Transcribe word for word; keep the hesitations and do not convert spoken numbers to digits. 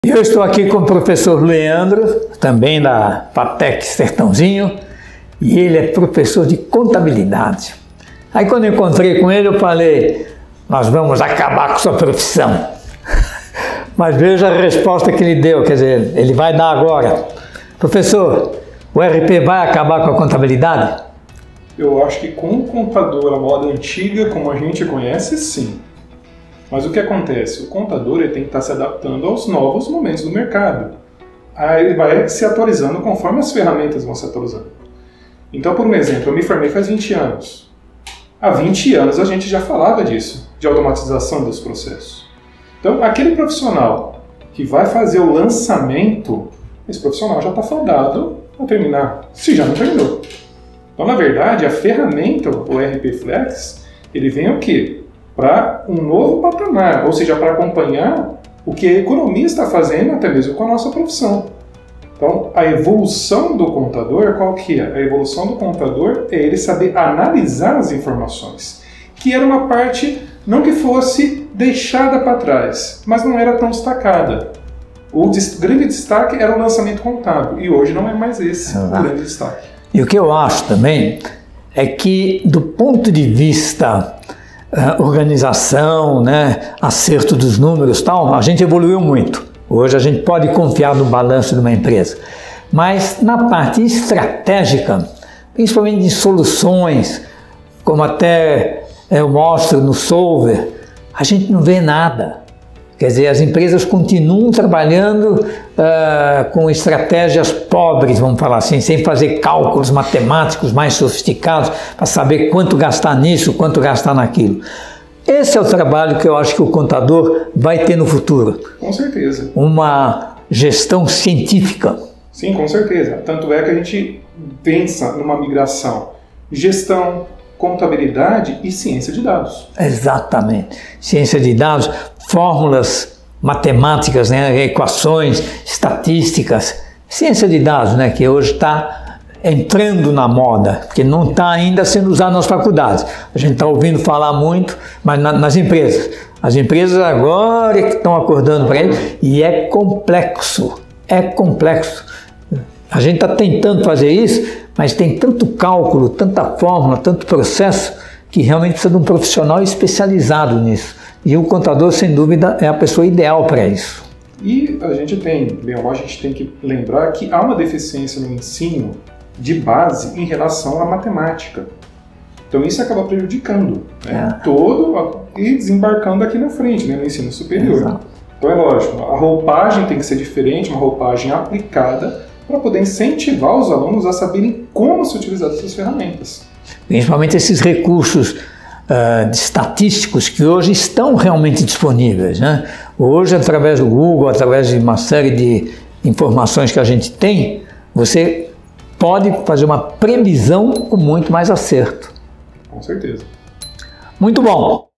Eu estou aqui com o professor Leandro, também da FATEC Sertãozinho, e ele é professor de contabilidade. Aí quando eu encontrei com ele, eu falei, nós vamos acabar com sua profissão. Mas veja a resposta que ele deu, quer dizer, ele vai dar agora. Professor, o R P vai acabar com a contabilidade? Eu acho que com o contador, a moda antiga, como a gente conhece, sim. Mas o que acontece? O contador ele tem que estar se adaptando aos novos momentos do mercado. Aí ele vai se atualizando conforme as ferramentas vão se atualizando. Então, por um exemplo, eu me formei faz vinte anos. Há vinte anos a gente já falava disso, de automatização dos processos. Então, aquele profissional que vai fazer o lançamento, esse profissional já está fadado a terminar, se já não terminou. Então, na verdade, a ferramenta, o R P Flex, ele vem o quê? Para um novo patamar, ou seja, para acompanhar o que a economia está fazendo, até mesmo com a nossa profissão. Então, a evolução do contador, qual que é? A evolução do contador é ele saber analisar as informações, que era uma parte, não que fosse deixada para trás, mas não era tão destacada. O des- grande destaque era o lançamento contábil, e hoje não é mais esse ah, o grande destaque. E o que eu acho também é que, do ponto de vista Uh, organização, né, acerto dos números, tal, a gente evoluiu muito. Hoje a gente pode confiar no balanço de uma empresa. Mas na parte estratégica, principalmente de soluções, como até eu mostro no Solver, a gente não vê nada. Quer dizer, as empresas continuam trabalhando uh, com estratégias pobres, vamos falar assim, sem fazer cálculos matemáticos mais sofisticados para saber quanto gastar nisso, quanto gastar naquilo. Esse é o trabalho que eu acho que o contador vai ter no futuro. Com certeza. Uma gestão científica. Sim, com certeza. Tanto é que a gente pensa numa migração. Gestão, contabilidade e ciência de dados. Exatamente. Ciência de dados, fórmulas matemáticas, né, equações, estatísticas, ciência de dados, né, que hoje está entrando na moda, porque não está ainda sendo usado nas faculdades. A gente está ouvindo falar muito, mas na, nas empresas. As empresas agora é que estão acordando para ele, e é complexo, é complexo. A gente está tentando fazer isso, mas tem tanto cálculo, tanta fórmula, tanto processo, que realmente precisa de um profissional especializado nisso. E o contador, sem dúvida, é a pessoa ideal para isso. E a gente tem, bem ou mal, a gente tem que lembrar que há uma deficiência no ensino de base em relação à matemática. Então isso acaba prejudicando, né? É. Todo e desembarcando aqui na frente, né, no ensino superior. Exato. Então é lógico, a roupagem tem que ser diferente, uma roupagem aplicada, para poder incentivar os alunos a saberem como se utilizar essas ferramentas. Principalmente esses recursos uh, estatísticos que hoje estão realmente disponíveis, né? Hoje, através do Google, através de uma série de informações que a gente tem, você pode fazer uma previsão com muito mais acerto. Com certeza. Muito bom!